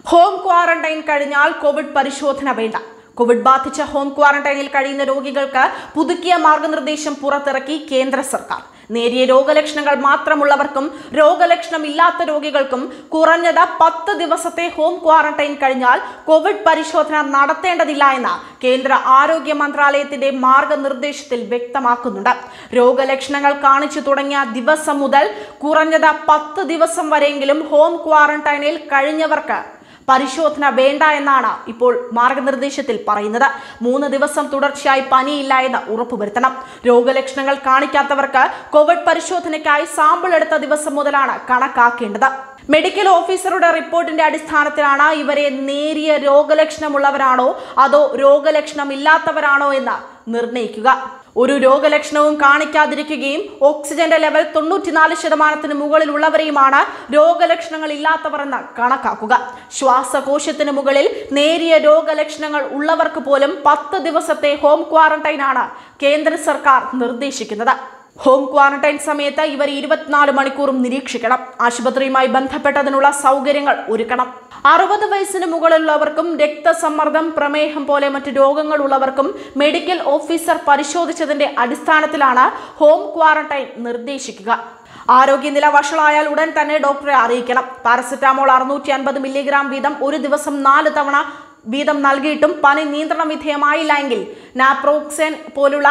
Home quarantine കഴിഞ്ഞാൽ Covid പരിശോധന വേണ്ട. കോവിഡ് ബാധിച്ച ഹോം ക്വാറന്റൈനിൽ കഴിയുന്ന രോഗികൾക്ക് പുതുക്കിയ മാർഗനിർദ്ദേശം പുറത്തിറക്കി കേന്ദ്ര സർക്കാർ. നേരിയ രോഗലക്ഷണങ്ങൾ മാത്രമുള്ളവർക്കും രോഗലക്ഷണമില്ലാത്ത രോഗികൾക്കും കുറഞ്ഞത് 10 ദിവസത്തെ ഹോം ക്വാറന്റൈൻ കഴിഞ്ഞാൽ കോവിഡ് പരിശോധന നടത്തേണ്ടതില്ല എന്ന് കേന്ദ്ര ആരോഗ്യ മന്ത്രാലയത്തിന്റെ മാർഗനിർദ്ദേശത്തിൽ വ്യക്തമാക്കുന്നുണ്ട്. രോഗലക്ഷണങ്ങൾ കാണിച്ചു തുടങ്ങിയ ദിവസം മുതൽ കുറഞ്ഞത് 10 ദിവസം വരെയെങ്കിലും ഹോം ക്വാറന്റൈനിൽ കഴിഞ്ഞവർക്ക് പരിശോധന വേണ്ട എന്നാണ് ഇപ്പോൾ മാർഗനിർദ്ദേശത്തിൽ പറയുന്നത്. 3 ദിവസം തുടർച്ചയായി പനിയില്ല എന്ന് ഉറപ്പുവരുത്തണം. രോഗലക്ഷണങ്ങൾ കാണിക്കാത്തവർക്ക് കോവിഡ് പരിശോധനയ്ക്കായി സാമ്പിൾ എടുത്ത ദിവസം മുതലാണ് കണക്കാക്കേണ്ടത്. മെഡിക്കൽ ഓഫീസറുടെ റിപ്പോർട്ടിന്റെ അടിസ്ഥാനത്തിലാണ് ഇവരെ നേരിയ രോഗലക്ഷണമുള്ളവരാണോ അതോ രോഗലക്ഷണമില്ലാത്തവരാണോ എന്ന് നിർണ്ണയിക്കുക. ഒരു രോഗലക്ഷണവും കാണിക്കാതിരിക്കുകയും ഓക്സിജന്റെ ലെവൽ 94% മുകളിലുള്ളവരെയുമാണ് രോഗലക്ഷണങ്ങൾ ഇല്ലാത്തവർ എന്ന് കണക്കാക്കുക. ശ്വാസകോശത്തിന് മുകളിൽ നേരിയ രോഗലക്ഷണങ്ങൾ ഉള്ളവർക്ക് പോലും 10 ദിവസത്തെ ഹോം ക്വാറന്റൈനാണ് കേന്ദ്ര സർക്കാർ നിർദ്ദേശിക്കുന്നത്. ഹോം ക്വാറന്റൈൻ സമയത്ത് ഇവർ 24 മണിക്കൂറും നിരീക്ഷിക്കണം. ആശുപത്രിയുമായി ബന്ധപ്പെട്ടതിനുള്ള സൗകര്യങ്ങൾ ഒരുക്കണം. 60 വയസ്സിന് മുകളിലുള്ളവർക്കും രക്തസമ്മർദ്ദം, പ്രമേഹം പോലെ മറ്റു രോഗങ്ങളുള്ളവർക്കും മെഡിക്കൽ ഓഫീസർ പരിശോധിച്ചതിന്റെ അടിസ്ഥാനത്തിലാണ് ഹോം ക്വാറന്റൈൻ നിർദ്ദേശിക്കുക. ആരോഗ്യനില വഷളായാൽ ഉടൻ തന്നെ ഡോക്ടറെ അറിയിക്കണം. പാരസെറ്റാമോൾ 650 മില്ലിഗ്രാം വീതം ഒരു ദിവസം 4 തവണ വീതം നൽകിയിട്ടും പനി നിയന്ത്രണ വിധേയമായില്ല എങ്കിൽ നാപ്രോക്സെൻ പോലുള്ള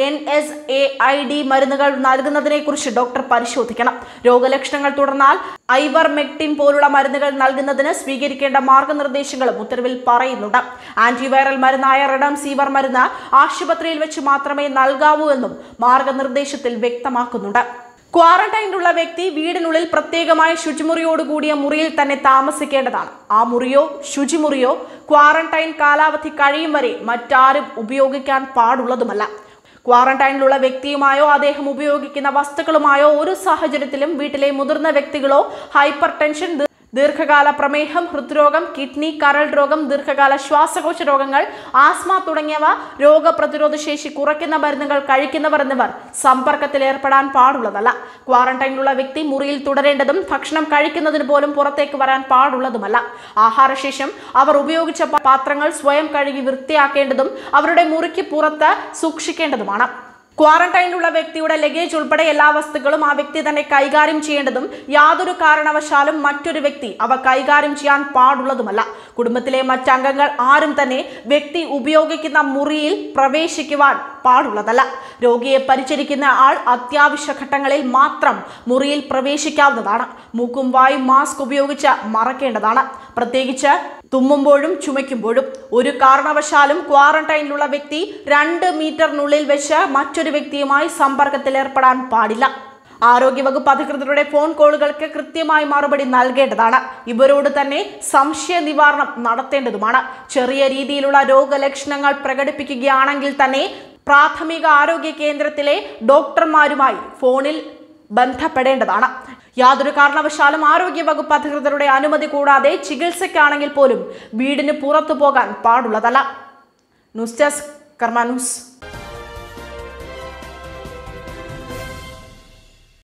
NSAID മരുന്നുകൾ നൽകുന്നതിനെ കുറിച്ച് ഡോക്ടർ പരിശോധിക്കണം. രോഗലക്ഷണങ്ങൾ തുടർന്നാൽ ഐവർമെക്റ്റിൻ പോലുള്ള മരുന്നുകൾ നൽകുന്നതിന് സ്വീകരിക്കേണ്ട മാർഗനിർദ്ദേശങ്ങളും ഉത്തരവിൽ പറയുന്നുണ്ട്. ആന്റിവൈറൽ മരുന്നായ റെഡംസീവർ മരുന്ന് ആശുപത്രിയിൽ വെച്ച് മാത്രമേ നൽകാവൂ എന്നും മാർഗനിർദ്ദേശത്തിൽ വ്യക്തമാക്കുന്നുണ്ട്. ക്വാറന്റൈനിലുള്ള വ്യക്തി വീടിനുള്ളിൽ പ്രത്യേകമായ ശുചിമുറിയോടുകൂടിയ മുറിയിൽ തന്നെ താമസിക്കേണ്ടതാണ്. ആ മുറിയോ ശുചിമുറിയോ ക്വാറന്റൈൻ കാലാവധി കഴിയും വരെ മറ്റാരും ഉപയോഗിക്കാൻ പാടുള്ളതുമല്ല. ക്വാറന്റൈനിലുള്ള വ്യക്തിയുമായോ അദ്ദേഹം ഉപയോഗിക്കുന്ന വസ്തുക്കളുമായോ ഒരു സാഹചര്യത്തിലും വീട്ടിലെ മുതിർന്ന വ്യക്തികളോ ഹൈപ്പർ ടെൻഷൻ, ദീർഘകാല പ്രമേഹം, ഹൃദ്രോഗം, കിഡ്നി, കരൾ രോഗം, ദീർഘകാല ശ്വാസകോശ രോഗങ്ങൾ, ആസ്മ തുടങ്ങിയവ രോഗപ്രതിരോധ ശേഷി കുറയ്ക്കുന്ന മരുന്നുകൾ കഴിക്കുന്നവർ എന്നിവർ സമ്പർക്കത്തിൽ ഏർപ്പെടാൻ പാടുള്ളതല്ല. ക്വാറന്റൈനിലുള്ള വ്യക്തി മുറിയിൽ തുടരേണ്ടതും ഭക്ഷണം കഴിക്കുന്നതിന് പോലും പുറത്തേക്ക് വരാൻ പാടുള്ളതുമല്ല. ആഹാരശേഷം അവർ ഉപയോഗിച്ച പാത്രങ്ങൾ സ്വയം കഴുകി വൃത്തിയാക്കേണ്ടതും അവരുടെ മുറിക്ക് പുറത്ത് സൂക്ഷിക്കേണ്ടതുമാണ്. ക്വാറന്റൈനിലുള്ള വ്യക്തിയുടെ ലഗേജ് ഉൾപ്പെടെ എല്ലാ വസ്തുക്കളും ആ വ്യക്തി തന്നെ കൈകാര്യം ചെയ്യേണ്ടതും യാതൊരു കാരണവശാലും മറ്റൊരു വ്യക്തി അവ കൈകാര്യം ചെയ്യാൻ പാടുള്ളതുമല്ല. കുടുംബത്തിലെ മറ്റംഗങ്ങൾ ആരും തന്നെ വ്യക്തി ഉപയോഗിക്കുന്ന മുറിയിൽ പ്രവേശിക്കുവാൻ പാടുള്ളതല്ല. രോഗിയെ പരിചരിക്കുന്ന ആൾ അത്യാവശ്യ ഘട്ടങ്ങളിൽ മാത്രം മുറിയിൽ പ്രവേശിക്കാവുന്നതാണ്. മൂക്കും വായും മാസ്ക് ഉപയോഗിച്ച് മറക്കേണ്ടതാണ്, പ്രത്യേകിച്ച് തുമ്മുമ്പോഴും ചുമയ്ക്കുമ്പോഴും. ഒരു കാരണവശാലും ക്വാറന്റൈനിലുള്ള വ്യക്തി 2 മീറ്ററിനുള്ളിൽ വെച്ച് മറ്റൊരു വ്യക്തിയുമായി സമ്പർക്കത്തിൽ ഏർപ്പെടാൻ പാടില്ല. ആരോഗ്യവകുപ്പ് അധികൃതരുടെ ഫോൺ കോളുകൾക്ക് കൃത്യമായി മറുപടി നൽകേണ്ടതാണ്. ഇവരോട് തന്നെ സംശയ നിവാരണം നടത്തേണ്ടതുമാണ്. ചെറിയ രീതിയിലുള്ള രോഗലക്ഷണങ്ങൾ പ്രകടിപ്പിക്കുകയാണെങ്കിൽ തന്നെ പ്രാഥമിക ആരോഗ്യ കേന്ദ്രത്തിലെ ഡോക്ടർമാരുമായി ഫോണിൽ ബന്ധപ്പെടേണ്ടതാണ്. യാതൊരു കാരണവശാലും ആരോഗ്യവകുപ്പ് അധികൃതരുടെ അനുമതി കൂടാതെ ചികിത്സയ്ക്കാണെങ്കിൽ പോലും വീടിന് പുറത്തു പോകാൻ പാടുള്ളതല്ല. News desk Karma news.